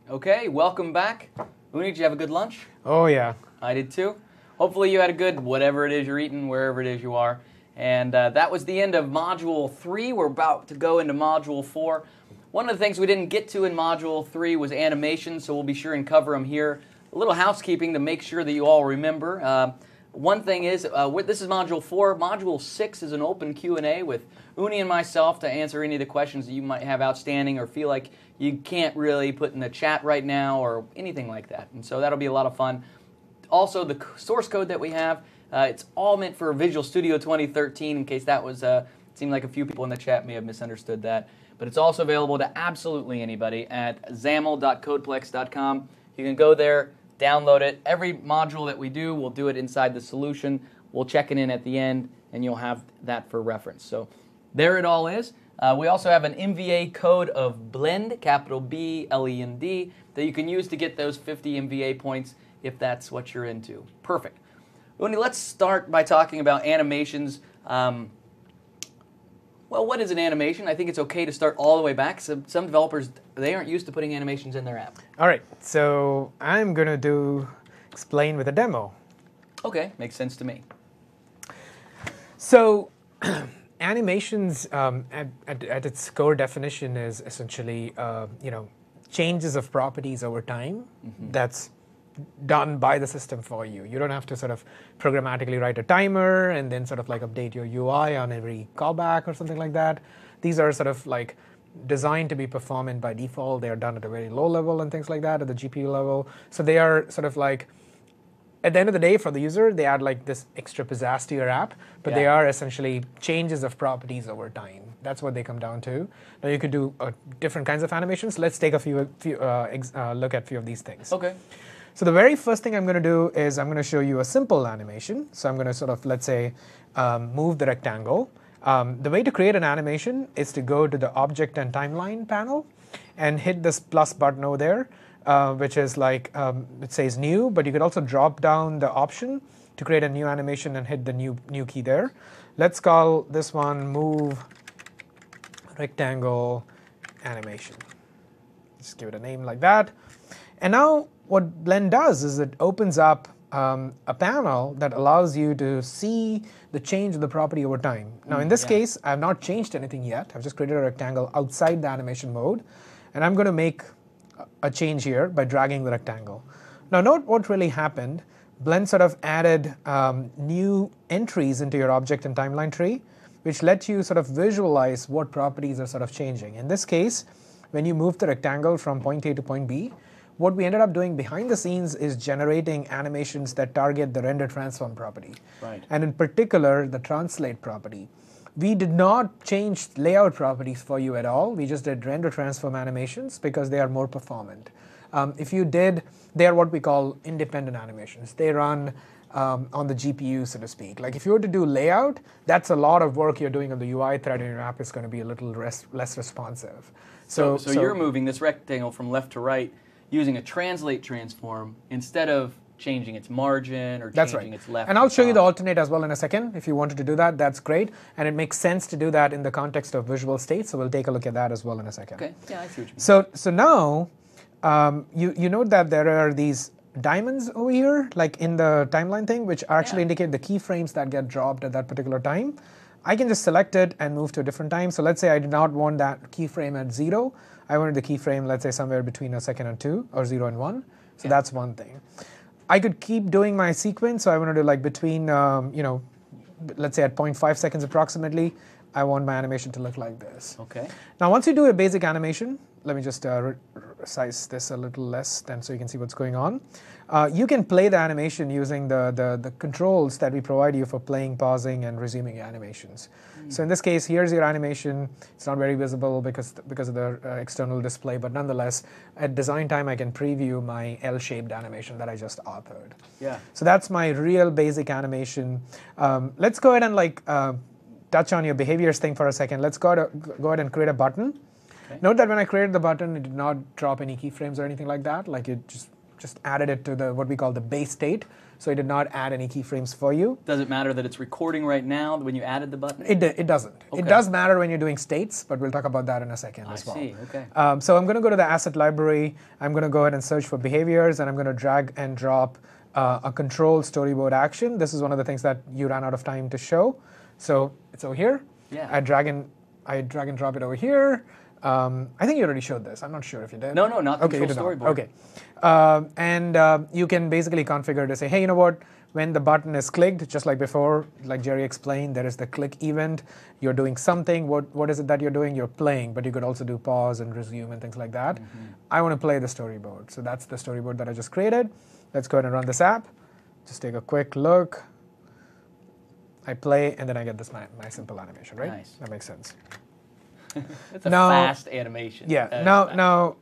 Okay, welcome back. Uni, did you have a good lunch? Oh, yeah. I did too. Hopefully you had a good whatever it is you're eating, wherever it is you are. And that was the end of Module 3. We're about to go into Module 4. One of the things we didn't get to in Module 3 was animations, so we'll be sure and cover them here. A little housekeeping to make sure that you all remember. One thing is, this is Module 4. Module 6 is an open Q&A with Uni and myself to answer any of the questions that you might have outstanding or feel like you can't really put in the chat right now or anything like that. And so that'll be a lot of fun. Also, the source code that we have, it's all meant for Visual Studio 2013, in case that was, it seemed like a few people in the chat may have misunderstood that. But it's also available to absolutely anybody at xaml.codeplex.com. You can go there, download it. Every module that we do, we'll do it inside the solution. We'll check it in at the end, and you'll have that for reference. So there it all is. We also have an MVA code of BLEND, capital B, L-E-N-D, that you can use to get those 50 MVA points if that's what you're into. Perfect. Uni, let's start by talking about animations. Well, what is an animation? I think it's okay to start all the way back. Some developers, they aren't used to putting animations in their app. All right, so I'm going to explain with a demo. Okay, makes sense to me. So animations at its core definition is essentially changes of properties over time. That's done by the system for you. You don't have to sort of programmatically write a timer and then sort of like update your UI on every callback or something like that. These are sort of like designed to be performant by default. They are done at a very low level and things like that at the GPU level. So they are sort of like, at the end of the day, for the user, they add like this extra pizzazz to your app, but they are essentially changes of properties over time. That's what they come down to. Now you could do different kinds of animations. Let's take a look at a few of these things. Okay. So the very first thing I'm going to do is I'm going to show you a simple animation. So I'm going to sort of, let's say, move the rectangle. The way to create an animation is to go to the Object and Timeline panel and hit this plus button over there, which is like, it says New, but you could also drop down the option to create a new animation and hit the new key there. Let's call this one Move Rectangle Animation. Just give it a name like that. And now what Blend does is it opens up a panel that allows you to see the change of the property over time. Now in this case, I have not changed anything yet. I've just created a rectangle outside the animation mode. And I'm going to make a change here by dragging the rectangle. Now note what really happened. Blend sort of added new entries into your object and timeline tree, which let you sort of visualize what properties are sort of changing. In this case, when you move the rectangle from point A to point B, what we ended up doing behind the scenes is generating animations that target the render transform property. Right. And in particular, the translate property. We did not change layout properties for you at all. We just did render transform animations because they are more performant. If you did, they are what we call independent animations. They run on the GPU, so to speak. Like if you were to do layout, that's a lot of work you're doing on the UI thread, and your app is going to be a little less responsive. So you're moving this rectangle from left to right using a translate transform instead of changing its margin or changing its left. And I'll show you the alternate as well in a second. If you wanted to do that, that's great. And it makes sense to do that in the context of visual state. So we'll take a look at that as well in a second. Okay, yeah, I see what you mean. So now you note that there are these diamonds over here, like in the timeline thing, which actually indicate the keyframes that get dropped at that particular time. I can just select it and move to a different time. So let's say I do not want that keyframe at 0. I wanted the keyframe, let's say, somewhere between a second and 2, or 0 and 1. So that's one thing. I could keep doing my sequence. So I want to do like between, let's say at 0.5 seconds approximately, I want my animation to look like this. Okay. Now, once you do a basic animation, let me just size this a little less then so you can see what's going on. You can play the animation using the controls that we provide you for playing, pausing, and resuming animations. So in this case, here's your animation. It's not very visible because of the external display, but nonetheless, at design time, I can preview my L-shaped animation that I just authored. Yeah. So that's my real basic animation. Let's go ahead and like touch on your behaviors thing for a second. Let's go ahead and create a button. Okay. Note that when I created the button, it did not drop any keyframes or anything like that. Like it just just added it to the what we call the base state. So it did not add any keyframes for you. Does it matter that it's recording right now when you added the button? It doesn't. Okay. It does matter when you're doing states, but we'll talk about that in a second as well. I see, okay. So I'm going to go to the asset library. I'm going to go ahead and search for behaviors, and I'm going to drag and drop a control storyboard action. This is one of the things that you ran out of time to show. So it's over here. Yeah. I drag and drop it over here. I think you already showed this. I'm not sure if you did. No, not control storyboard. Okay. You can basically configure to say, hey, you know what? When the button is clicked, just like before, like Jerry explained, there is the click event. You're doing something. What is it that you're doing? You're playing, but you could also do pause and resume and things like that. I want to play the storyboard. So that's the storyboard that I just created. Let's go ahead and run this app. Just take a quick look. I play, and then I get this my simple animation, right? Nice. That makes sense. It's a fast animation. Yeah. Now,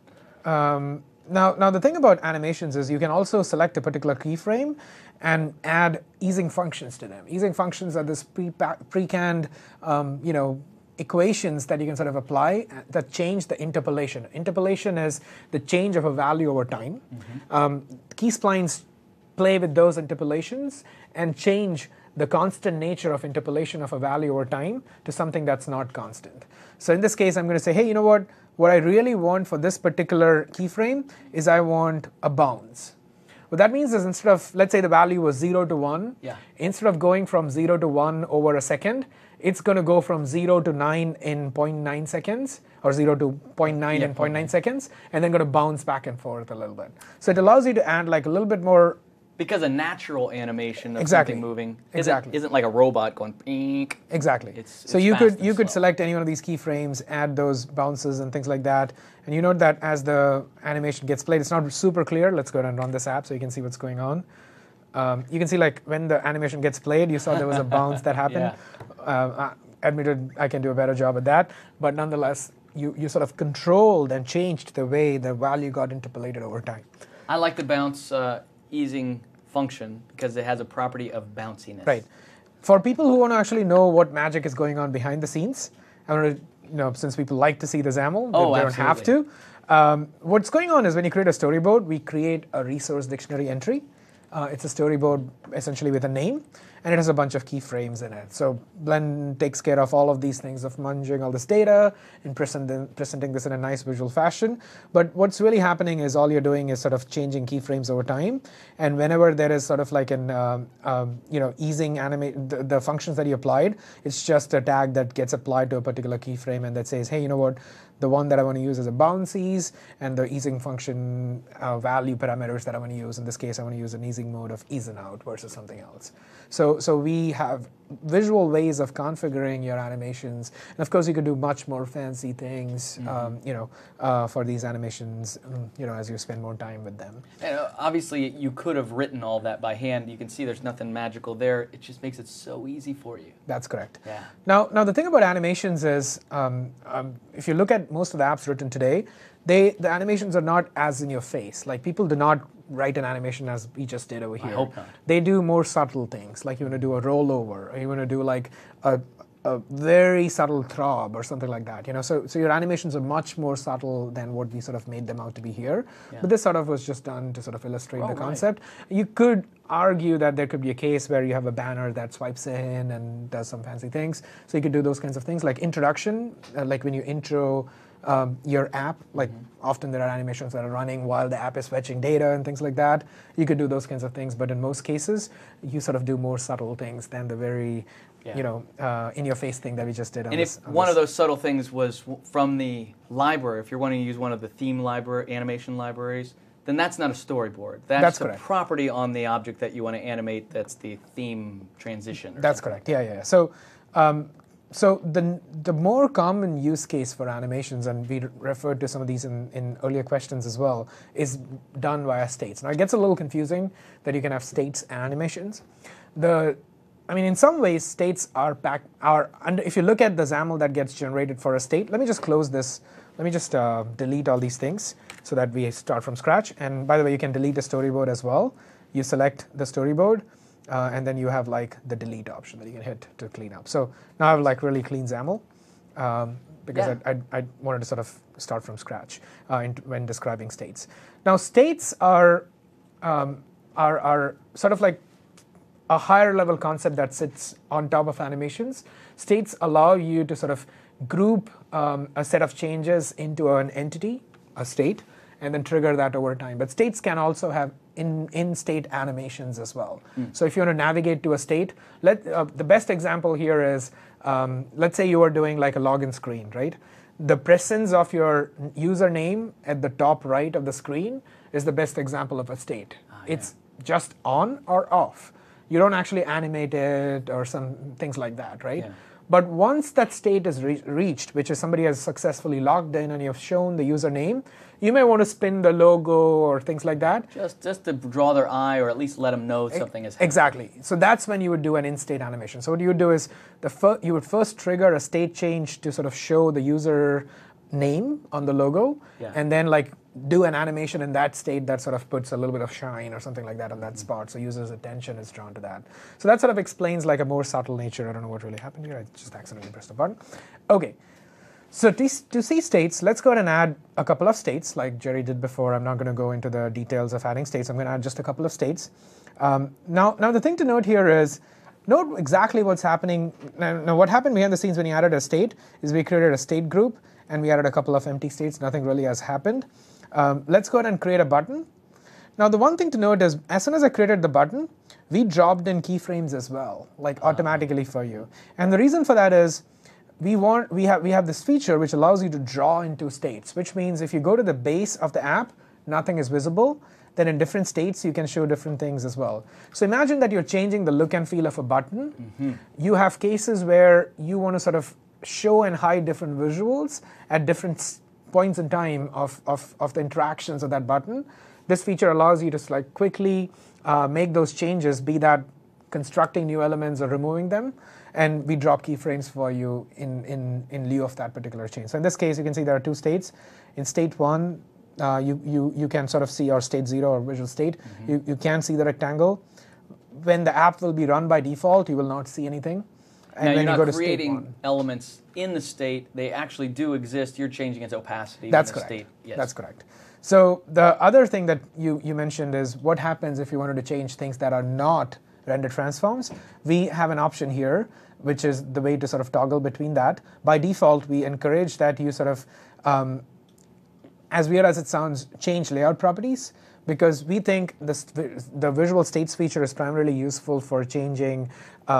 the thing about animations is you can also select a particular keyframe and add easing functions to them. Easing functions are this pre-canned, equations that you can sort of apply that change the interpolation. Interpolation is the change of a value over time. Key splines play with those interpolations and change the constant nature of interpolation of a value over time to something that's not constant. So in this case, I'm going to say, hey, you know what? What I really want for this particular keyframe is I want a bounce. What that means is instead of, let's say the value was 0 to 1, instead of going from 0 to 1 over a second, it's going to go from 0 to 9 in 0.9 seconds, or 0 to 0.9 in 0.9 seconds, and then going to bounce back and forth a little bit. So it allows you to add like a little bit more. Because a natural animation of something moving isn't like a robot going pink. Exactly. So you could select any one of these keyframes, add those bounces and things like that. And you note that as the animation gets played, it's not super clear. Let's go ahead and run this app so you can see what's going on. You can see like when the animation gets played, you saw there was a bounce that happened. Admitted I can do a better job at that, but nonetheless, you sort of controlled and changed the way the value got interpolated over time. I like the bounce easing function because it has a property of bounciness. Right. For people who want to actually know what magic is going on behind the scenes, I want to, since people like to see the XAML, they don't have to. What's going on is when you create a storyboard, we create a resource dictionary entry. It's a storyboard essentially with a name, and it has a bunch of keyframes in it. So Blend takes care of all of these things of munging all this data and presenting this in a nice visual fashion. But what's really happening is all you're doing is sort of changing keyframes over time. And whenever there is sort of like an easing the functions that you applied, it's just a tag that gets applied to a particular keyframe and that says, hey, you know what? The one that I want to use is a bounces, and the easing function value parameters that I want to use. In this case, I want to use an easing mode of ease and out versus something else. So we have visual ways of configuring your animations, and of course, you could do much more fancy things, for these animations, as you spend more time with them. And obviously, you could have written all that by hand. You can see there's nothing magical there. It just makes it so easy for you. That's correct. Yeah. Now the thing about animations is, if you look at most of the apps written today, the animations are not as in your face. Like people do not write an animation as we just did over here. I hope not. They do more subtle things, like you want to do a rollover, or you want to do like a very subtle throb or something like that. So your animations are much more subtle than what we sort of made them out to be here. Yeah. But this sort of was just done to sort of illustrate the concept. Right. You could argue that there could be a case where you have a banner that swipes in and does some fancy things. So you could do those kinds of things, like introduction, like when you intro your app, like often there are animations that are running while the app is fetching data and things like that. You could do those kinds of things, but in most cases, you sort of do more subtle things than the very, in-your-face thing that we just did. If one of those subtle things was from the library, if you're wanting to use one of the theme library, animation libraries, then that's not a storyboard. That's the correct. Property on the object that you want to animate. That's the theme transition. That's correct. Yeah. So the more common use case for animations, and we referred to some of these in earlier questions as well, is done via states. Now it gets a little confusing that you can have states and animations. In some ways, states are if you look at the XAML that gets generated for a state, let me just close this. Let me just delete all these things so that we start from scratch. And by the way, you can delete a storyboard as well. You select the storyboard. And then you have like the delete option that you can hit to clean up. So now I have like really clean XAML because I wanted to sort of start from scratch when describing states. Now states are are sort of like a higher level concept that sits on top of animations. States allow you to sort of group a set of changes into an entity, a state, and then trigger that over time. But states can also have in-state animations as well. So if you want to navigate to a state, the best example here is, let's say you are doing like a login screen, right? The presence of your username at the top right of the screen is the best example of a state. It's just on or off. You don't actually animate it or some things like that, right? Yeah. But once that state is reached, which is somebody has successfully logged in and you've shown the username, you may want to spin the logo or things like that. Just to draw their eye or at least let them know something is happening. Exactly. So that's when you would do an in-state animation. So what you would do is you would first trigger a state change to sort of show the user name on the logo, and then like do an animation in that state that sort of puts a little bit of shine or something like that on that spot, so users' attention is drawn to that. So that sort of explains like a more subtle nature. I don't know what really happened here. I just accidentally pressed a button. Okay. So to see states, let's go ahead and add a couple of states like Jerry did before. I'm not going to go into the details of adding states. I'm going to add just a couple of states. Now the thing to note here is, note exactly what's happening. Now what happened behind the scenes when you added a state is we created a state group and we added a couple of empty states. Nothing really has happened. Let's go ahead and create a button. Now the one thing to note is, as soon as I created the button, we dropped in keyframes as well, like automatically for you. And the reason for that is, we have this feature which allows you to draw into states, which means if you go to the base of the app, nothing is visible. Then in different states, you can show different things as well. So imagine that you're changing the look and feel of a button. You have cases where you want to sort of show and hide different visuals at different points in time of the interactions of that button. This feature allows you to like quickly make those changes, be that constructing new elements or removing them, and we drop keyframes for you in lieu of that particular change. So in this case, you can see there are two states. In state 1, you can sort of see our state 0 or visual state. You can see the rectangle. When the app will be run by default, you will not see anything. And now when you're you go not to state creating 1, elements in the state. They actually do exist. You're changing its opacity. That's in the correct. State. Yes. That's correct. So the other thing that you mentioned is what happens if you wanted to change things that are not render transforms. We have an option here, which is the way to sort of toggle between that. By default, we encourage that you sort of, as weird as it sounds, change layout properties, because we think the visual states feature is primarily useful for changing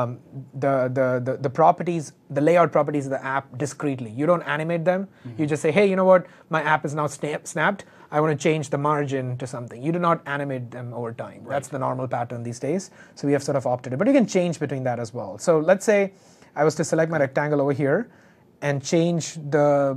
the properties, the layout properties of the app discretely. You don't animate them. You just say, hey, you know what? My app is now snapped. I want to change the margin to something. You do not animate them over time. Right. That's the normal pattern these days. So we have sort of opted it. But you can change between that as well. So let's say I was to select my rectangle over here and change the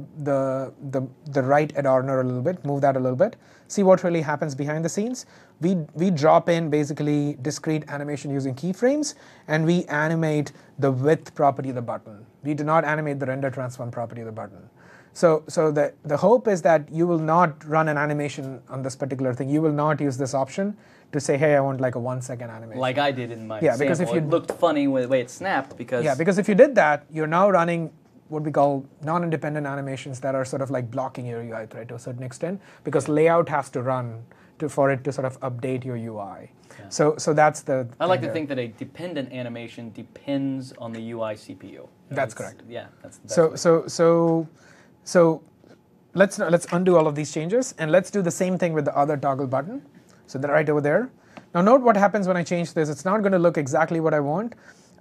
right adorner a little bit, move that a little bit, see what really happens behind the scenes. We drop in basically discrete animation using keyframes, and we animate the width property of the button. We do not animate the render transform property of the button. So the hope is that you will not run an animation on this particular thing. You will not use this option to say, hey, I want like a 1 second animation. Like I did in my because sample. if you it looked funny with the way it snapped because because if you did that, you're now running what we call non-independent animations that are sort of like blocking your UI thread to a certain extent, because layout has to run for it to sort of update your UI. Yeah. So that's the. I like to think that a dependent animation depends on the UI CPU. That's correct. Yeah, that's the best way. So let's undo all of these changes, and let's do the same thing with the other toggle button. So they're right over there. Now note what happens when I change this. It's not going to look exactly what I want.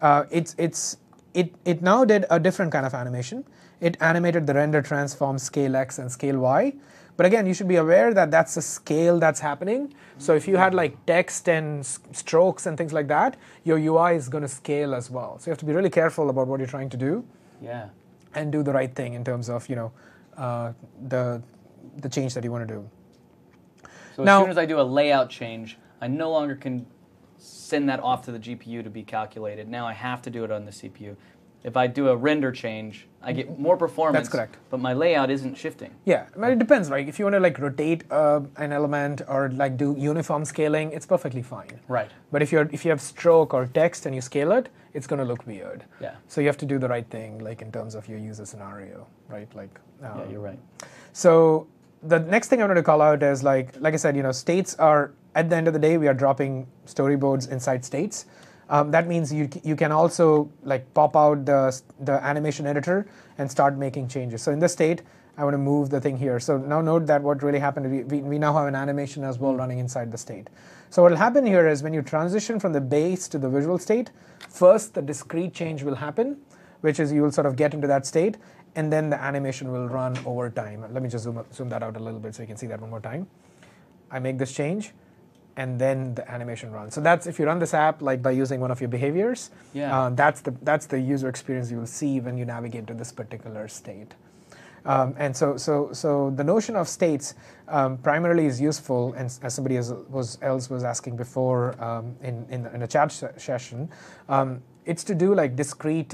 It now did a different kind of animation. It animated the render transform scale X and scale Y. But again, you should be aware that that's the scale that's happening. So if you had like text and strokes and things like that, your UI is going to scale as well. So you have to be really careful about what you're trying to do. Yeah. And do the right thing in terms of the change that you want to do. So as soon as I do a layout change, I no longer can send that off to the GPU to be calculated. Now I have to do it on the CPU. If I do a render change, I get more performance. That's correct. But my layout isn't shifting. Yeah, but it depends, right? If you want to like rotate an element or like do uniform scaling, it's perfectly fine. Right. But if you have stroke or text and you scale it, it's going to look weird. Yeah. So you have to do the right thing, like in terms of your user scenario, right? Like. Yeah, you're right. So the next thing I wanted to call out is like I said, states are at the end of the day, we are dropping storyboards inside states. That means you can also like pop out the animation editor and start making changes. So in this state, I want to move the thing here. So now note that what really happened, we now have an animation as well running inside the state. So what will happen here is when you transition from the base to the visual state, first the discrete change will happen, which is you will sort of get into that state, and then the animation will run over time. Let me just zoom that out a little bit so you can see that one more time. I make this change, and then the animation runs. So that's if you run this app like by using one of your behaviors. Yeah. That's the user experience you will see when you navigate to this particular state. And so the notion of states primarily is useful, and as somebody else was asking before in a chat session, it's to do like discrete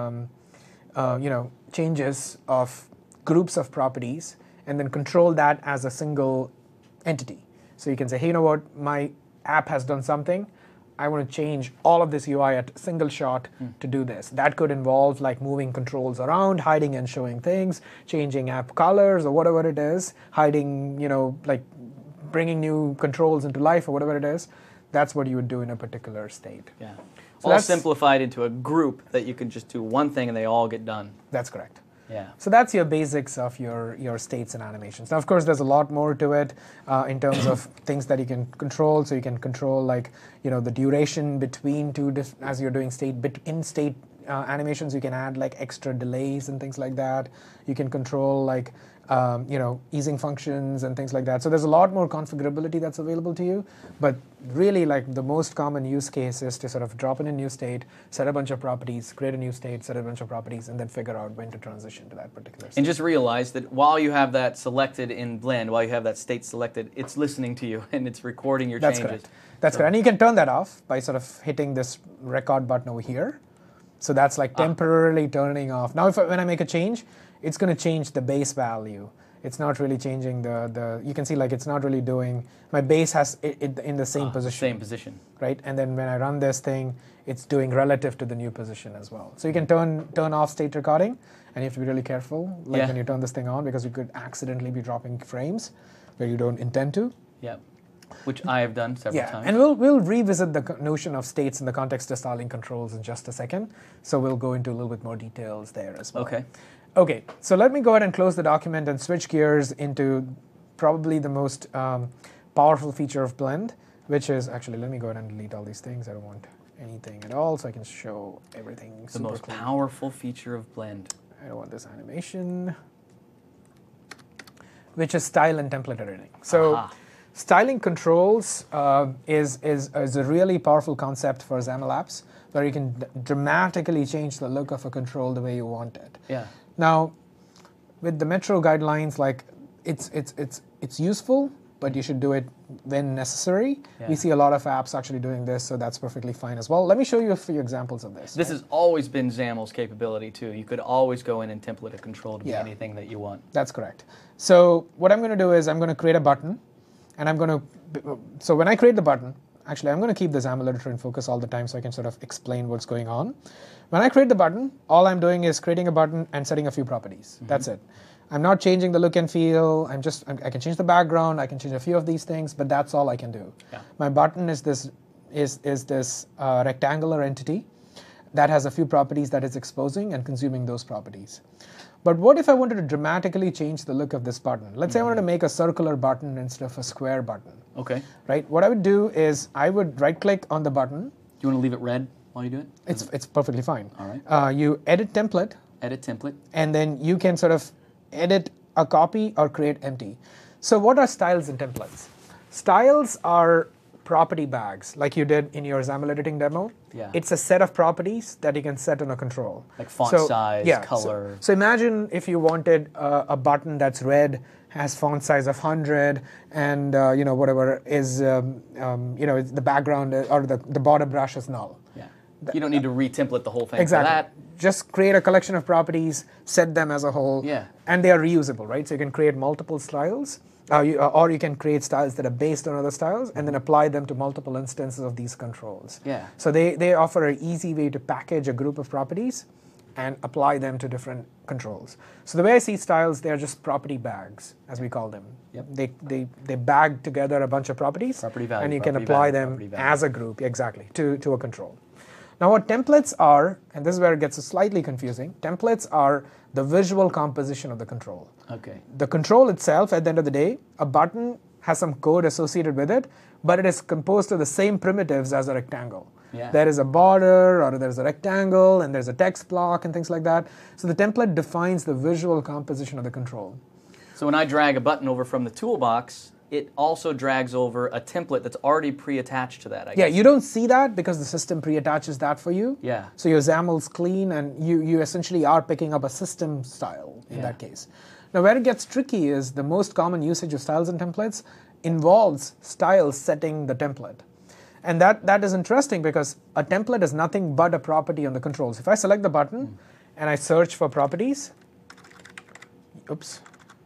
changes of groups of properties, and then control that as a single entity. So you can say, hey, you know what, my app has done something. I want to change all of this UI at a single shot to do this. That could involve like moving controls around, hiding and showing things, changing app colors or whatever it is, hiding, like bringing new controls into life or whatever it is. That's what you would do in a particular state. Yeah. So all simplified into a group that you can just do one thing and they all get done. That's correct. Yeah. So that's your basics of your states and animations. Now, of course, there's a lot more to it in terms of things that you can control. So you can control like the duration between as you're doing in-state animations. You can add like extra delays and things like that. You can control like easing functions and things like that. So there's a lot more configurability that's available to you. But really, like the most common use case is to sort of drop in a new state, set a bunch of properties, create a new state, set a bunch of properties, and then figure out when to transition to that particular state. And just realize that while you have that selected in Blend, while you have that state selected, it's listening to you and it's recording your changes. Correct. That's correct. And you can turn that off by sort of hitting this record button over here. So that's like temporarily turning off. Now, when I make a change, it's going to change the base value. It's not really changing you can see like it's not really doing, my base has it in the same position. Same position. Right? And then when I run this thing, it's doing relative to the new position as well. So you can turn off state recording, and you have to be really careful when you turn this thing on, because you could accidentally be dropping frames where you don't intend to. Yeah. Which I have done several times. And we'll revisit the notion of states in the context of styling controls in just a second. So we'll go into a little bit more details there as well. Okay, so let me go ahead and close the document and switch gears into probably the most powerful feature of Blend, which is, actually, let me go ahead and delete all these things. I don't want anything at all, so I can show everything the most powerful feature of Blend. I don't want this animation, which is style and template editing. So styling controls is a really powerful concept for XAML apps, where you can dramatically change the look of a control the way you want it. Yeah. Now, with the Metro guidelines, like it's useful, but you should do it when necessary. Yeah. We see a lot of apps actually doing this, so that's perfectly fine as well. Let me show you a few examples of this. This has always been XAML's capability too. You could always go in and template a control to be anything that you want. That's correct. So what I'm going to do is I'm going to create a button, and I'm going to. So when I create the button, actually I'm going to keep the XAML editor in focus all the time so I can sort of explain what's going on. When I create the button, all I'm doing is creating a button and setting a few properties. That's it. I'm not changing the look and feel. I can change the background. I can change a few of these things, but that's all I can do. Yeah. My button is this rectangular entity that has a few properties that it's exposing and consuming those properties. But what if I wanted to dramatically change the look of this button? Let's say I wanted to make a circular button instead of a square button. Okay. Right. What I would do is I would right-click on the button. Do you want to leave it red while you do it? It's perfectly fine. All right. You edit template. Edit template. And then you can sort of edit a copy or create empty. So what are styles and templates? Styles are property bags, like you did in your XAML editing demo. Yeah. It's a set of properties that you can set on a control. Like font size, color. So imagine if you wanted a button that's red, has font size of 100, and whatever is the background or the border brush is null. Yeah. You don't need to re-template the whole thing. Exactly. For that. Just create a collection of properties, set them as a whole, and they are reusable, right? So you can create multiple styles, or you can create styles that are based on other styles, and then apply them to multiple instances of these controls. Yeah. So they offer an easy way to package a group of properties and apply them to different controls. So the way I see styles, they're just property bags, as we call them. Yep. They bag together a bunch of properties, Property value, and you can property apply value, them property value. as a group, exactly, to a control. Now what templates are, and this is where it gets slightly confusing, templates are the visual composition of the control. Okay. The control itself, at the end of the day, a button has some code associated with it, but it is composed of the same primitives as a rectangle. Yeah. There is a border, or there's a rectangle, and there's a text block, and things like that. So the template defines the visual composition of the control. So when I drag a button over from the toolbox, it also drags over a template that's already pre-attached to that, I Yeah, guess. you don't see that because the system pre-attaches that for you. Yeah. So your XAML's clean, and you essentially are picking up a system style in that case. Now where it gets tricky is the most common usage of styles and templates involves styles setting the template. And that is interesting because a template is nothing but a property on the controls. If I select the button and I search for properties, oops,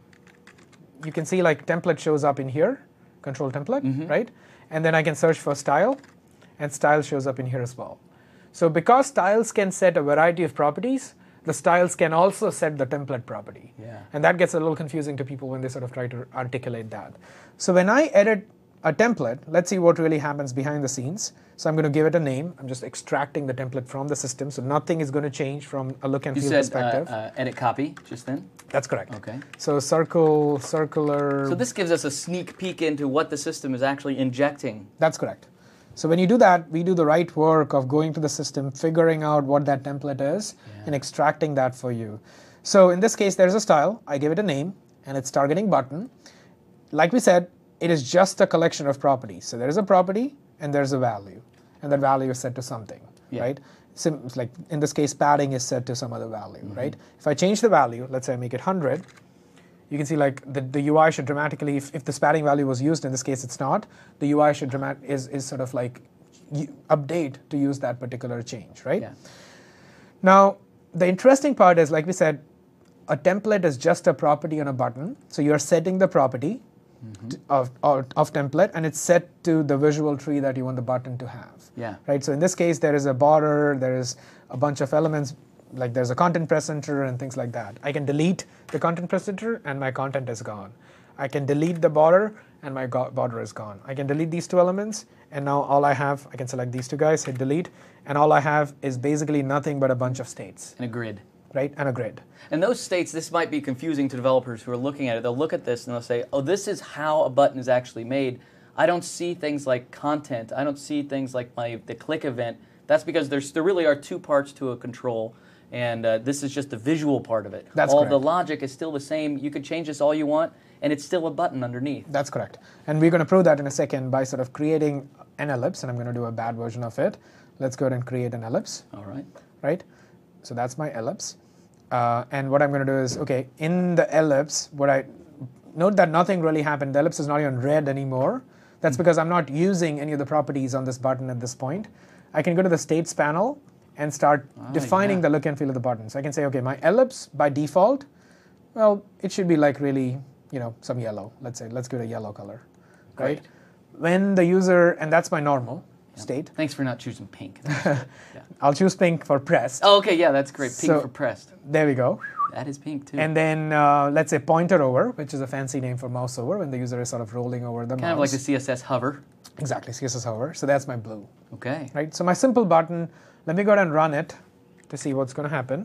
you can see like template shows up in here, control template, right? And then I can search for style, and style shows up in here as well. So because styles can set a variety of properties, the styles can also set the template property. Yeah. And that gets a little confusing to people when they sort of try to articulate that. So when I edit a template, let's see what really happens behind the scenes. So I'm going to give it a name. I'm just extracting the template from the system, so nothing is going to change from a look and feel perspective. You said edit copy just then? That's correct. Okay. So circular. So this gives us a sneak peek into what the system is actually injecting. That's correct. So when you do that, we do the right work of going to the system, figuring out what that template is, and extracting that for you. So in this case, there's a style. I give it a name, and it's targeting button. Like we said, it is just a collection of properties. So there is a property, and there's a value. And that value is set to something, right? Like in this case, padding is set to some other value, right? If I change the value, let's say I make it 100, you can see like the UI should dramatically, if the padding value was used, in this case it's not, the UI should is sort of like update to use that particular change, right? Yeah. Now, the interesting part is, like we said, a template is just a property on a button. So you're setting the property of template, and it's set to the visual tree that you want the button to have. Yeah. Right. So in this case, there is a border, there is a bunch of elements, like there's a content presenter and things like that. I can delete the content presenter, and my content is gone. I can delete the border, and my border is gone. I can delete these two elements, and now all I have, I can select these two guys, hit delete, and all I have is basically nothing but a bunch of states. And a grid. Right, and a grid. And those states, this might be confusing to developers who are looking at it. They'll look at this and they'll say, oh, this is how a button is actually made. I don't see things like content. I don't see things like the click event. That's because there really are two parts to a control, and this is just the visual part of it. That's all correct. the logic is still the same. You could change this all you want, and it's still a button underneath. That's correct. And we're going to prove that in a second by sort of creating an ellipse, and I'm going to do a bad version of it. Let's go ahead and create an ellipse. All right. Right? So that's my ellipse. And what I'm going to do is, okay, in the ellipse, note that nothing really happened. The ellipse is not even red anymore. That's because I'm not using any of the properties on this button at this point. I can go to the states panel and start defining the look and feel of the button. So I can say, okay, my ellipse by default, well, it should be like really, some yellow. Let's give it a yellow color, right? When the user, and that's my normal state. Thanks for not choosing pink. Yeah. I'll choose pink for pressed. Oh, okay, yeah, that's great. Pink for pressed. There we go. That is pink too. And then let's say pointer over, which is a fancy name for mouse over, when the user is sort of rolling over the mouse. Kind of like the CSS hover. Exactly, CSS hover. So that's my blue. Okay. Right. So my simple button. Let me go ahead and run it to see what's going to happen.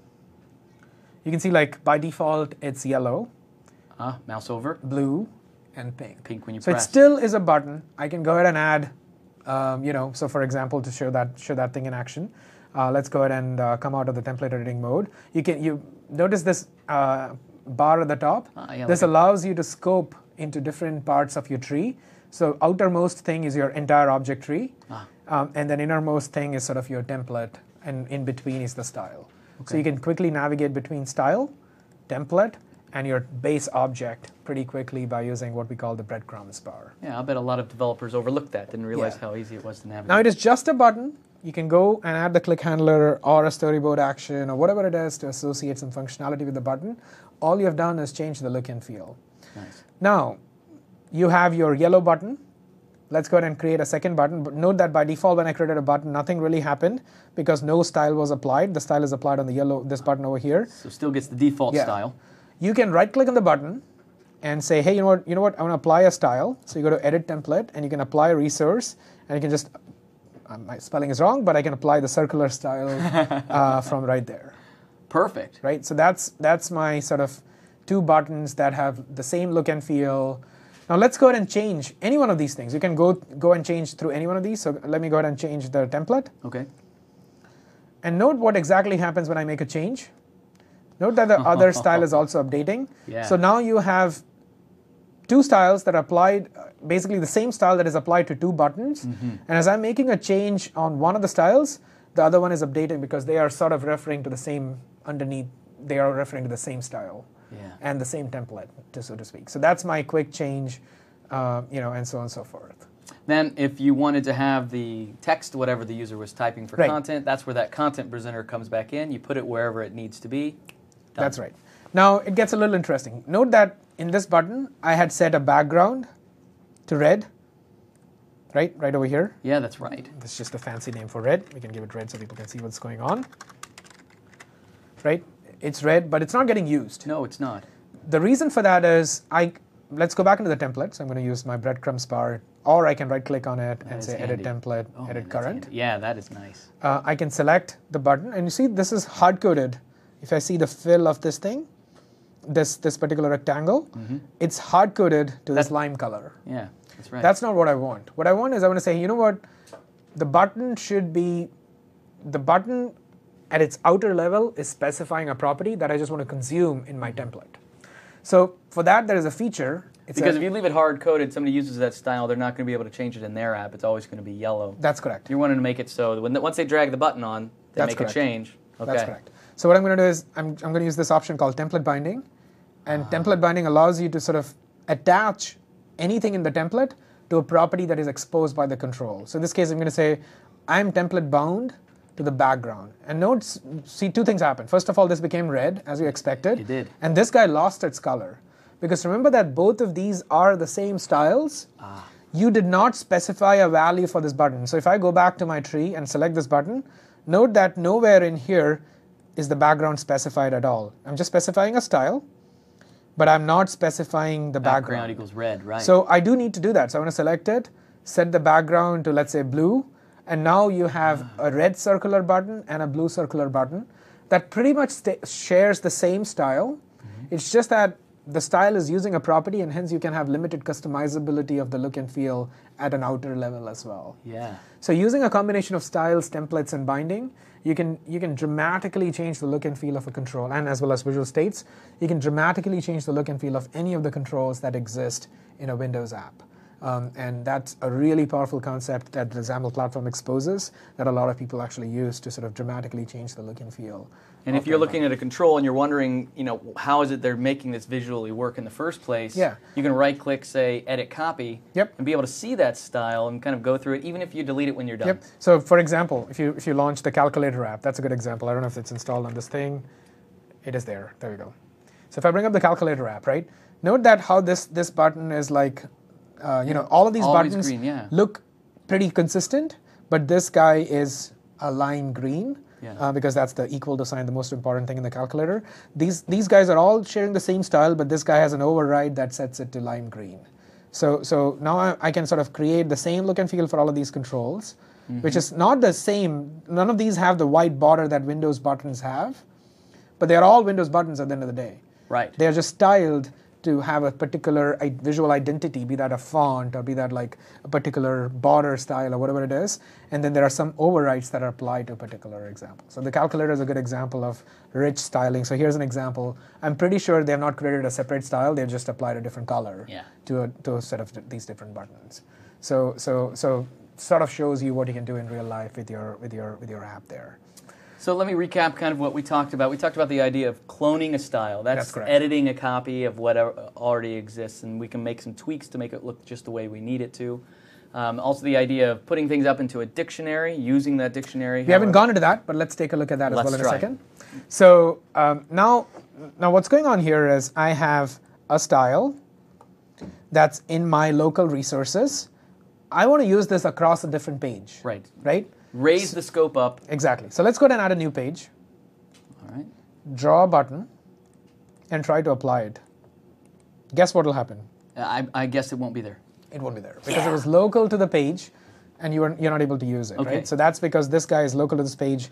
You can see like by default it's yellow, mouse over, blue, and pink. Pink when you so press. It still is a button. I can go ahead and add, so for example, to show that thing in action, let's go ahead and come out of the template editing mode. You notice this bar at the top. This allows you to scope into different parts of your tree. So outermost thing is your entire object tree, and then innermost thing is sort of your template, and in between is the style. Okay. So you can quickly navigate between style, template, and your base object pretty quickly by using what we call the breadcrumbs bar. Yeah, I bet a lot of developers overlooked that, didn't realize how easy it was to navigate. Now it is just a button. You can go and add the click handler or a storyboard action or whatever it is to associate some functionality with the button. All you have done is change the look and feel. Nice. Now, you have your yellow button, let's go ahead and create a second button. But note that by default, when I created a button, nothing really happened because no style was applied. The style is applied on the yellow, this button over here. So still gets the default style. You can right-click on the button and say, hey, you know what? I want to apply a style. So you go to Edit Template, and you can apply a resource, and you can just, my spelling is wrong, but I can apply the circular style from right there. Perfect. Right. So that's my sort of two buttons that have the same look and feel. Now let's go ahead and change any one of these things. You can go and change through any one of these. So let me go ahead and change the template. Okay. And note what exactly happens when I make a change. Note that the other style is also updating. Yeah. So now you have two styles that are applied, basically the same style that is applied to two buttons. And as I'm making a change on one of the styles, the other one is updating because they are sort of referring to the same underneath. They are referring to the same style. And the same template, so to speak. So that's my quick change, and so on and so forth. Then if you wanted to have the text, whatever the user was typing for content, that's where that content presenter comes back in. You put it wherever it needs to be. Done. That's right. Now it gets a little interesting. Note that in this button, I had set a background to red, right over here. Yeah, that's right. That's just a fancy name for red. We can give it red so people can see what's going on. Right? It's red, but it's not getting used. No, it's not. The reason for that is, let's go back into the template. So I'm going to use my breadcrumbs bar, or I can right-click on it and say Edit Template, Edit Current. Yeah, that is nice. I can select the button, and you see this is hard-coded. If I see the fill of this thing, this particular rectangle, it's hard-coded to this lime color. Yeah, that's right. That's not what I want. What I want is I want to say, you know what, the button should be, the button at its outer level is specifying a property that I just want to consume in my template. So for that, there is a feature. Because if you leave it hard-coded, somebody uses that style, they're not going to be able to change it in their app. It's always going to be yellow. That's correct. You're wanting to make it so that once they drag the button on, they make a change. Okay. That's correct. So what I'm going to do is I'm going to use this option called template binding. And template binding allows you to sort of attach anything in the template to a property that is exposed by the control. So in this case, I'm going to say I'm template bound to the background. And note, see two things happen. First of all, this became red, as you expected. It did. And this guy lost its color. Because remember that both of these are the same styles. You did not specify a value for this button. So if I go back to my tree and select this button, note that nowhere in here is the background specified at all. I'm just specifying a style, but I'm not specifying the background. Background equals red, right. So I do need to do that. So I want to select it, set the background to, let's say, blue, and now you have a red circular button and a blue circular button that pretty much shares the same style. It's just that the style is using a property, and hence you can have limited customizability of the look and feel at an outer level as well. Yeah. So using a combination of styles, templates, and binding, you can dramatically change the look and feel of a control, and as well as visual states. You can dramatically change the look and feel of any of the controls that exist in a Windows app. And that's a really powerful concept that the XAML platform exposes that a lot of people actually use to sort of dramatically change the look and feel. And if you're looking at a control and you're wondering, how is it they're making this visually work in the first place, you can right-click, say, Edit Copy, and be able to see that style and kind of go through it, even if you delete it when you're done. So for example, if you launch the calculator app, that's a good example. I don't know if it's installed on this thing. It is there. There we go. So if I bring up the calculator app, right, note that how this button is like, all of these buttons green, look pretty consistent, but this guy is a line green. Because that's the equal to sign, the most important thing in the calculator. These guys are all sharing the same style, but this guy has an override that sets it to lime green. So now I can sort of create the same look and feel for all of these controls, which is not the same. None of these have the white border that Windows buttons have, but they are all Windows buttons at the end of the day. Right. They are just styled to have a particular visual identity, be that a font or be that like a particular border style or whatever it is. And then there are some overrides that are applied to a particular example. So the calculator is a good example of rich styling. So here's an example. I'm pretty sure they have not created a separate style. They've just applied a different color to a set of these different buttons. So sort of shows you what you can do in real life with your app there. So let me recap kind of what we talked about. We talked about the idea of cloning a style. That's correct. Editing a copy of whatever already exists, and we can make some tweaks to make it look just the way we need it to. Also the idea of putting things up into a dictionary, using that dictionary. We haven't gone into that, but let's take a look at that as well in a try. second. So now what's going on here is I have a style that's in my local resources, I want to use this across a different page. Right. Right? Raise the scope up. Exactly. So let's go ahead and add a new page. All right. Draw a button and try to apply it. Guess what will happen? I guess it won't be there. It won't be there because it was local to the page and you're not able to use it, Okay. right? So that's because this guy is local to this page.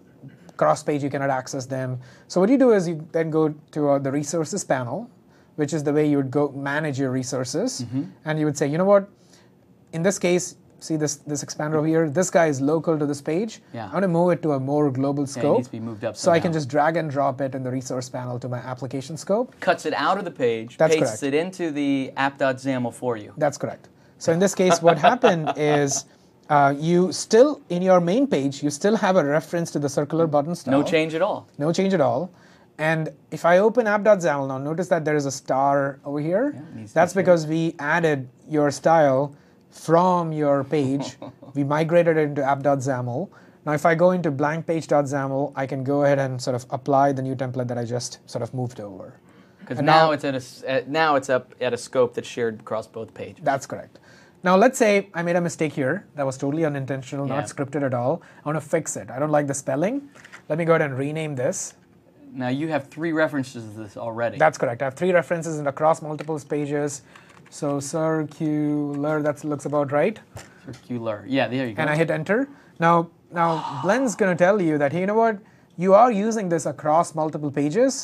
Cross page, you cannot access them. So what you do is you then go to the resources panel, which is the way you would go manage your resources. And you would say, you know what? In this case, see this expander over here? This guy is local to this page. Yeah. I want to move it to a more global scope. It needs to be moved up So I somehow. can just drag and drop it in the resource panel to my application scope. Cuts it out of the page, That's pastes correct. it into the app.xaml for you. That's correct. So in this case, what happened is you still, in your main page, you still have a reference to the circular button style. No change at all. No change at all. And if I open app.xaml now, notice that there is a star over here. Yeah, it needs to That's be because we added your style from your page. We migrated it into app.xaml. Now if I go into blank page.xaml, I can go ahead and sort of apply the new template that I just sort of moved over. Because And now it's up at a scope that's shared across both pages. That's correct. Now let's say I made a mistake here. That was totally unintentional, Yeah. not scripted at all. I want to fix it. I don't like the spelling. Let me go ahead and rename this. Now you have 3 references to this already. That's correct. I have 3 references and across multiple pages. So circular, that looks about right. Circular. Yeah, there you go. And I hit enter. Now Blend's going to tell you that, hey, you know what? You are using this across multiple pages.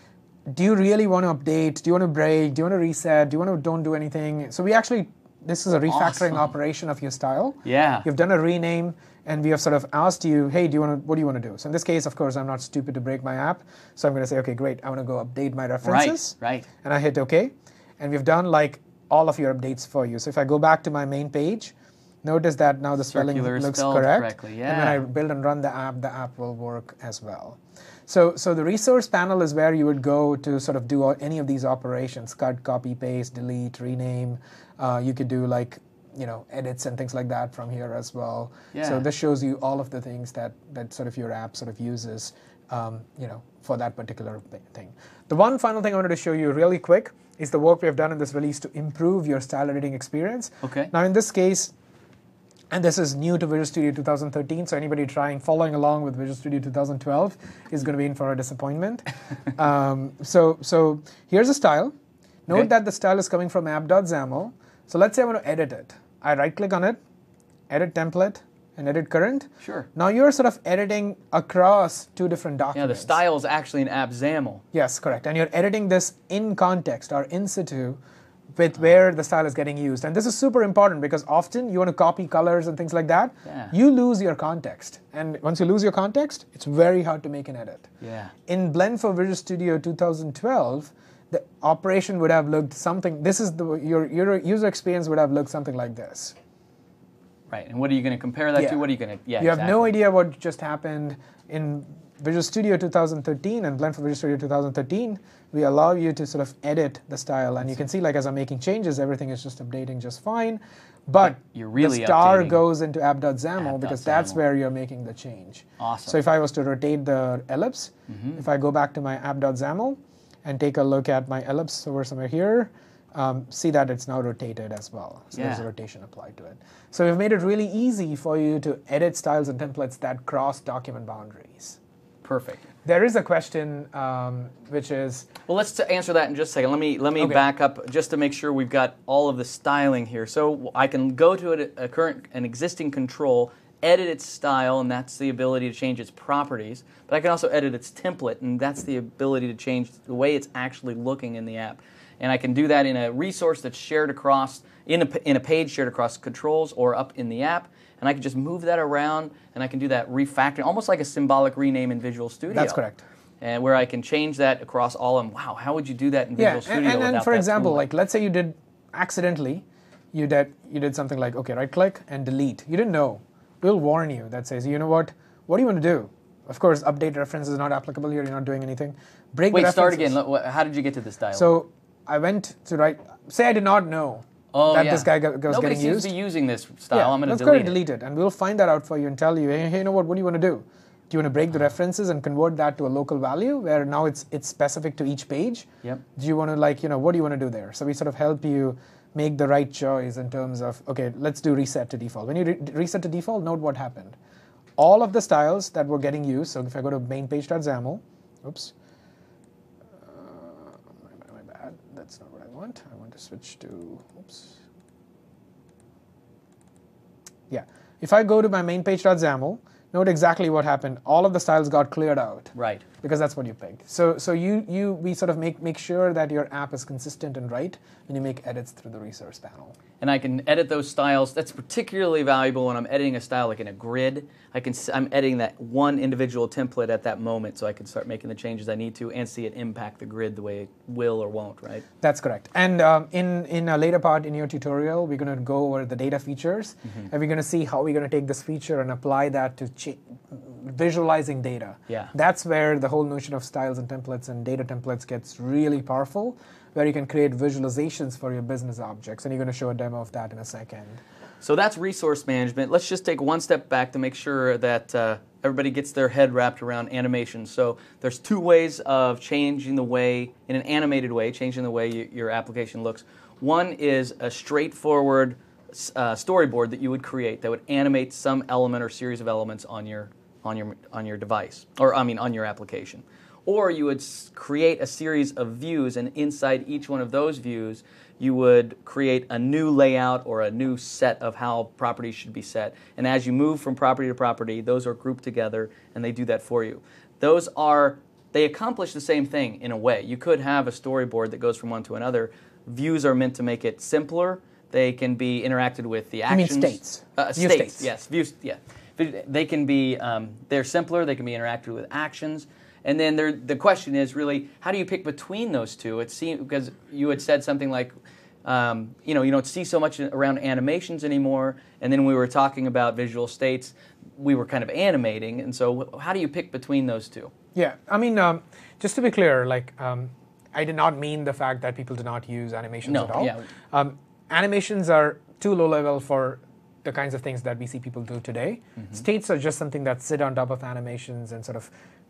Do you really want to update? Do you want to break? Do you want to reset? Do you want to don't do anything? So we actually, this is a refactoring Awesome. operation of your style. Yeah. You've done a rename, and we have sort of asked you, hey, what do you want to do? So in this case, of course, I'm not stupid to break my app. So I'm going to say, okay, great. I want to go update my references. Right. And I hit OK. And we've done like all of your updates for you. So if I go back to my main page, notice that now the spelling Circular looks spelled correct. correctly, And when I build and run the app will work as well. So the resource panel is where you would go to sort of do any of these operations: cut, copy, paste, delete, rename. You could do like edits and things like that from here as well. Yeah. So this shows you all of the things that sort of your app sort of uses, for that particular thing. The one final thing I wanted to show you really quick is the work we have done in this release to improve your style editing experience. Okay. Now in this case, and this is new to Visual Studio 2013, so anybody following along with Visual Studio 2012 is going to be in for a disappointment. So here's a style. Note Okay. that the style is coming from app.xaml. So let's say I want to edit it. I right-click on it, edit template, and edit current. Sure. Now you're sort of editing across 2 different Yeah, documents. the style is actually an app.xaml. Yes, correct. And you're editing this in context or in situ with where the style is getting used. And this is super important because often you want to copy colors and things like that. Yeah. You lose your context. And once you lose your context, it's very hard to make an edit. Yeah. In Blend for Visual Studio 2012, the operation would have looked something, your user experience would have looked something like this. Right. And what are you going to compare that Yeah. to? What are you going to? Yeah. You have no exactly. idea what just happened. In Visual Studio 2013 and Blend for Visual Studio 2013, we allow you to sort of edit the style. And you can see, like, as I'm making changes, everything is just updating just fine. But you're really the star updating goes into app.xaml because that's app.xaml. where you're making the change. Awesome. So if I was to rotate the ellipse, if I go back to my app.xaml and take a look at my ellipse over somewhere here, see that it's now rotated as well. So there's a Yeah. rotation applied to it. So we've made it really easy for you to edit styles and templates that cross document boundaries. Perfect. There is a question which is, Well, let's answer that in just a second. Let me Okay. back up just to make sure we've got all of the styling here. So I can go to an existing control, edit its style, and that's the ability to change its properties. But I can also edit its template, and that's the ability to change the way it's actually looking in the app. And I can do that in a resource that's shared across, in a page shared across controls or up in the app. And I can just move that around, and I can do that refactoring, almost like a symbolic rename in Visual Studio. that's correct. And where I can change that across all of them. Wow, how would you do that in Visual Studio and without for that example, tool? like let's say you did accidentally, you did something like, okay, right click and delete. You didn't know. We'll warn you that says, you know what do you want to do? Of course, update reference is not applicable here. You're not doing anything. Break the Wait, start references. again. How did you get to this dialog? So I went to write. Say I did not know that this guy was Nobody getting seems used. to be using this style. Yeah, I'm going to let's go delete and delete it, and we'll find that out for you and tell you, hey, you know what do you want to do? Do you want to break the references and convert that to a local value where now it's specific to each page? Yep. Do you want to what do you want to do there? So we sort of help you make the right choice in terms of, okay, let's do reset to default. When you reset to default, note what happened. All of the styles that were getting used, so if I go to main page.xaml, oops, my bad, that's not what I want. I want to switch to, oops. Yeah, if I go to my main page.xaml, note exactly what happened. All of the styles got cleared out. Right. Because that's what you picked. So we sort of make sure that your app is consistent and right when you make edits through the resource panel. And I can edit those styles. That's particularly valuable when I'm editing a style like in a grid. I'm editing that one individual template at that moment, so I can start making the changes I need to and see it impact the grid the way it will or won't, right? That's correct. And in a later part in your tutorial, we're going to go over the data features, and we're going to see how we're going to take this feature and apply that to visualizing data. Yeah. That's where the whole notion of styles and templates and data templates gets really powerful, where you can create visualizations for your business objects. And you're going to show a demo of that in a second. So that's resource management. Let's just take one step back to make sure that everybody gets their head wrapped around animation. So there's two ways of changing the way, in an animated way, changing the way your application looks. One is a straightforward storyboard that you would create that would animate some element or series of elements on your device, or on your application. Or you would create a series of views, and inside each one of those views, you would create a new layout or a new set of how properties should be set. And as you move from property to property, those are grouped together, and they do that for you. They accomplish the same thing in a way. You could have a storyboard that goes from one to another. Views are meant to make it simpler. They can be interacted with the actions. You mean states? States, yes. Views, yeah. They can be, they're simpler. They can be interacted with actions. And then the question is really, how do you pick between those two? It seems, because you had said something like, you don't see so much around animations anymore. And then we were talking about visual states. We were kind of animating. And so how do you pick between those two? Yeah, just to be clear, I did not mean the fact that people do not use animations at all. Yeah. Animations are too low level for the kinds of things that we see people do today. States are just something that sit on top of animations and sort of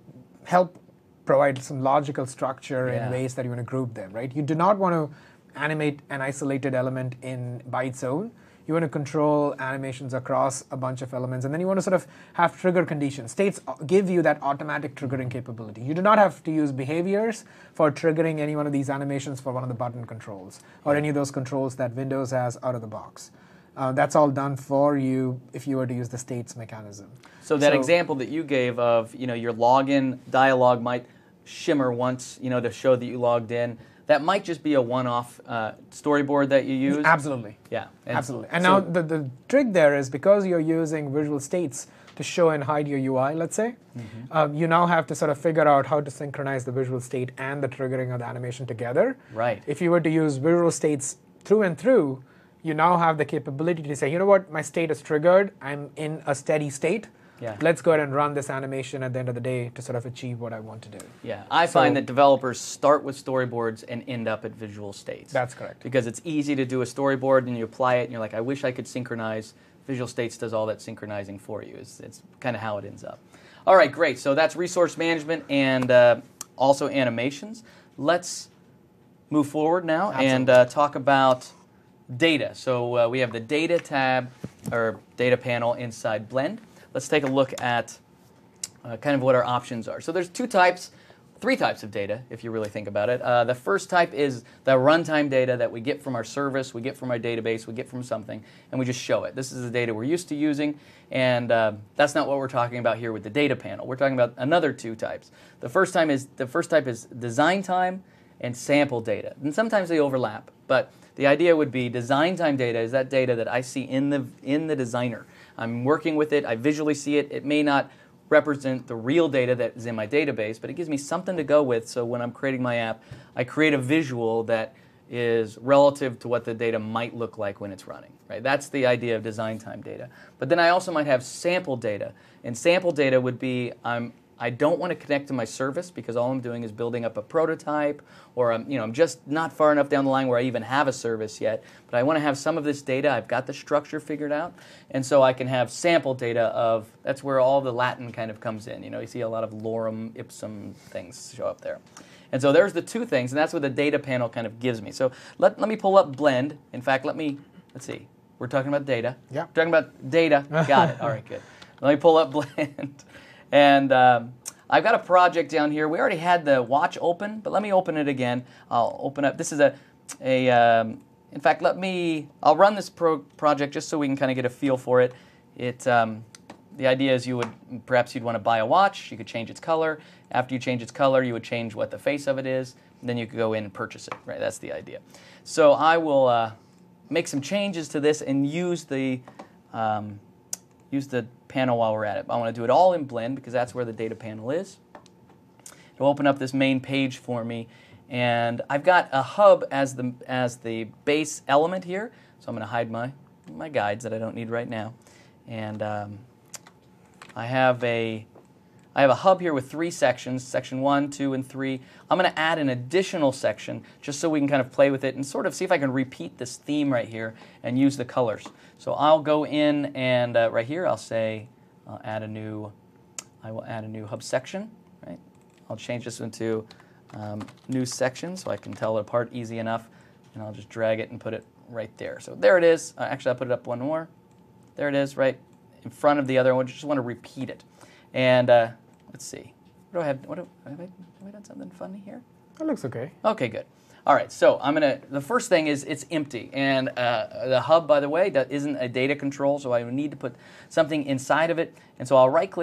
help provide some logical structure in ways that you want to group them, right? You do not want to animate an isolated element by its own. You want to control animations across a bunch of elements, and then you want to sort of have trigger conditions. States give you that automatic triggering capability. You do not have to use behaviors for triggering any one of these animations for one of the button controls or any of those controls that Windows has out of the box. That's all done for you if you were to use the states mechanism. So that example that you gave of, your login dialog might shimmer once, to show that you logged in. That might just be a one-off storyboard that you use. Absolutely. Yeah. Absolutely. And now the trick there is, because you're using visual states to show and hide your UI, let's say, you now have to sort of figure out how to synchronize the visual state and the triggering of the animation together. Right. If you were to use visual states through and through, you now have the capability to say, you know what, my state is triggered, I'm in a steady state. Yeah. Let's go ahead and run this animation at the end of the day to sort of achieve what I want to do. Yeah, I find that developers start with storyboards and end up at visual states. That's correct. Because it's easy to do a storyboard and you apply it and you're like, I wish I could synchronize. Visual States does all that synchronizing for you. It's kind of how it ends up. All right, great. So that's resource management and also animations. Let's move forward now and talk about data. So we have the data tab or data panel inside Blend. Let's take a look at kind of what our options are. So there's three types of data, if you really think about it. The first type is the runtime data that we get from our service, we get from our database, we get from something, and we just show it. This is the data we're used to using, and that's not what we're talking about here with the data panel. We're talking about another two types. The first type is design time and sample data. And sometimes they overlap, but the idea would be design time data is that data that I see in the designer. I'm working with it, I visually see it. It may not represent the real data that is in my database, but it gives me something to go with, so when I'm creating my app, I create a visual that is relative to what the data might look like when it's running. Right? That's the idea of design time data. But then I also might have sample data, and sample data would be I don't want to connect to my service because all I'm doing is building up a prototype, or I'm just not far enough down the line where I even have a service yet. But I want to have some of this data. I've got the structure figured out, and so I can have sample data of. That's where all the Latin kind of comes in. You see a lot of lorem ipsum things show up there. And so there's the two things, and that's what the data panel kind of gives me. So let me pull up Blend. In fact, let's see. We're talking about data. Yeah. We're talking about data. Got it. All right, good. Let me pull up Blend. And I've got a project down here. We already had the watch open, but let me open it again. I'll open up. This is in fact, I'll run this project just so we can kind of get a feel for it. The idea is perhaps you'd want to buy a watch. You could change its color. After you change its color, you would change what the face of it is. And then you could go in and purchase it. Right? That's the idea. So I will make some changes to this and use the panel while we're at it. I want to do it all in Blend because that's where the data panel is. It'll open up this main page for me. And I've got a hub as the base element here. So I'm going to hide my guides that I don't need right now. And I have a hub here with 3 sections, section 1, 2, and 3. I'm going to add an additional section just so we can kind of play with it and sort of see if I can repeat this theme right here and use the colors. So I'll go in and right here I will add a new hub section. Right? I'll change this into new section so I can tell it apart easy enough, and I'll just drag it and put it right there. So there it is. Actually, I'll put it up one more. There it is, right in front of the other one. Just want to repeat it. And let's see. What do I have? Have I done something funny here? That looks okay. Okay, good. All right, so the first thing is it's empty. And the hub, by the way, that isn't a data control, so I would need to put something inside of it. And so I'll right-click